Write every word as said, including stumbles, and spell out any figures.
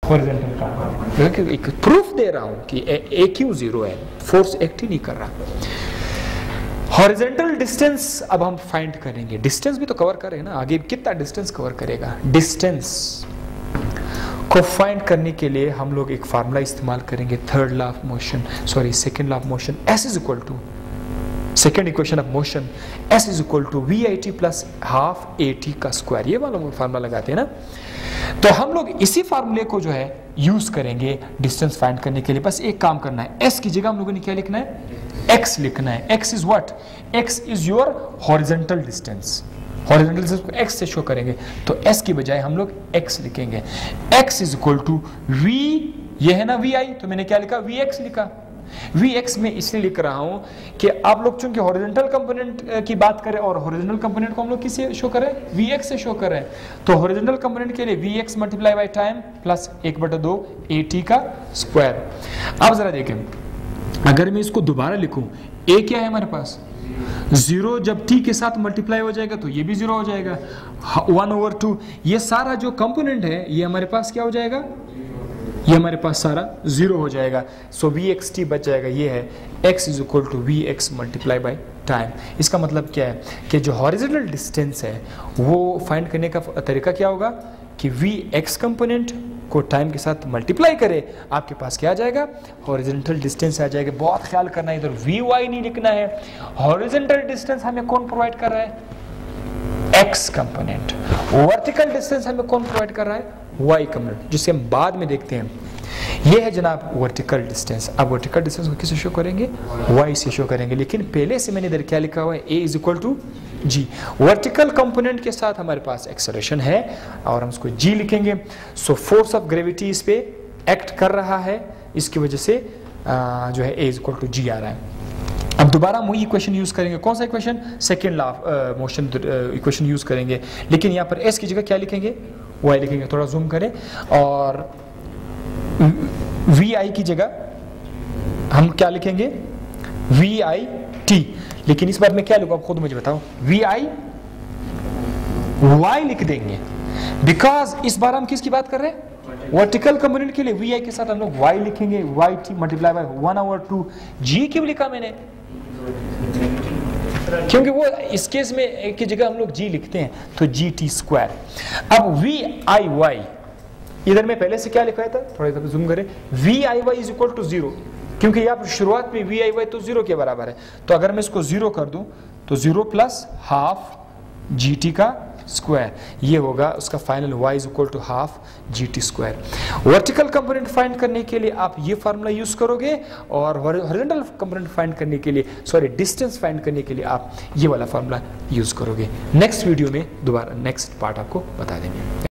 Horizontal का एक proof दे रहा हूं कि ए क्यू जीरो है, फोर्स एक्ट ही नहीं कर रहा। हॉरिजॉन्टल डिस्टेंस अब हम फाइंड करेंगे। डिस्टेंस भी तो कवर करें ना, आगे कितना डिस्टेंस कवर करेगा। डिस्टेंस को फाइंड करने के लिए हम लोग एक फार्मूला इस्तेमाल करेंगे, third law of motion, sorry second law of motion, S is equal to second equation of motion, S is equal to V I T plus half A T का स्क्वायर। ये वाला फार्मूला लगाते हैं ना, तो हम लोग इसी फार्मूले को जो है यूज करेंगे डिस्टेंस फाइंड करने के लिए। बस एक काम करना है, एस की जगह हम लोगों ने क्या लिखना है, एक्स लिखना है। X is what, X is your horizontal distance. Horizontal distance को एक्स से शो करेंगे, तो एस की बजाय हम लोग एक्स लिखेंगे। X is equal to V, ये है ना वी आई, तो मैंने क्या लिखा, वी एक्स लिखा। वी एक्स में इसलिए लिख रहा हूं कि आप लोग चूंकि हॉरिजॉन्टल कंपोनेंट की बात करें और हॉरिजॉन्टल कंपोनेंट को हम लोग किससे शो करें, वी एक्स से शो करें, तो हॉरिजॉन्टल कंपोनेंट के लिए V X multiply by time plus एक बटा दो ए टी का स्क्वायर। अब जरा देखें, अगर मैं इसको दोबारा लिखूं, ए क्या है हमारे पास, जीरो, जब टी के साथ मल्टीप्लाई हो जाएगा तो ये भी जीरो हो जाएगा, वन ओवर टू, ये सारा जो कंपोनेंट है ये हमारे पास क्या हो जाएगा, ये हमारे पास सारा जीरो हो जाएगा। सो वी एक्स टी बच जाएगा, ये है X is equal to V X multiply by time. इसका मतलब क्या है कि जो हॉरिजॉन्टल डिस्टेंस है वो फाइंड करने का तरीका क्या होगा कि वी एक्स कंपोनेंट को टाइम के साथ मल्टीप्लाई करे, आपके पास क्या आ जाएगा, हॉरिजॉन्टल डिस्टेंस आ जाएगा। बहुत ख्याल करना है, इधर वी वाई नहीं लिखना है। हॉरिजॉन्टल डिस्टेंस हमें कौन प्रोवाइड कर रहा है, एक्स कंपोनेंट। वर्टिकल डिस्टेंस हमें कौन प्रोवाइड कर रहा है, वाई कंपोनेंट, जिसे हम बाद में देखते हैं। ये है जनाब वर्टिकल डिस्टेंस। अब वर्टिकल डिस्टेंस को किससे शो करेंगे, वाई से शो करेंगे, लेकिन पहले से मैंने इधर क्या लिखा हुआ है, A is equal to G. Vertical component के साथ हमारे पास एक्सेलरेशन है और हम उसको जी लिखेंगे। सो फोर्स ऑफ ग्रेविटी इस पे एक्ट कर रहा है, इसकी वजह से आ, जो है A is equal to G आ रहा है। अब दोबारा हम वही इक्वेशन यूज करेंगे, कौन सा equation, second law of motion equation use करेंगे, लेकिन यहाँ पर एस की जगह क्या लिखेंगे, वाई लिखेंगे। थोड़ा जूम करें, और वी आई की जगह हम क्या लिखेंगे, वी आई टी, लेकिन इस बार मैं क्या लिखूं आप खुद मुझे बताओ, वी आई वाई लिख देंगे, बिकॉज इस बार हम किसकी बात कर रहे हैं, वर्टिकल कंपोनेंट के लिए वी आई के साथ हम लोग वाई लिखेंगे, Y T multiply by one over two. G क्यों लिखा मैंने, क्योंकि वो इस केस में एक की जगह हम लोग जी लिखते हैं, तो जी टी स्क्वायर। अब वी आई वाई, इधर में पहले से क्या लिखा था, थोड़ा सा जूम करें, V I Y is equal to zero, क्योंकि यहाँ पर शुरुआत में वी आई वाई तो जीरो के बराबर है, तो अगर मैं इसको जीरो कर दूं तो zero plus half G T का स्क्वायर, ये होगा उसका final, y is equal to half G T square. Vertical component find करने के लिए आप ये फार्मूला यूज करोगे, और हॉरिजॉन्टल कंपोनेंट फाइंड करने के लिए, सॉरी डिस्टेंस फाइंड करने के लिए आप ये वाला फार्मूला यूज करोगे। नेक्स्ट वीडियो में दोबारा नेक्स्ट पार्ट आपको बता देंगे।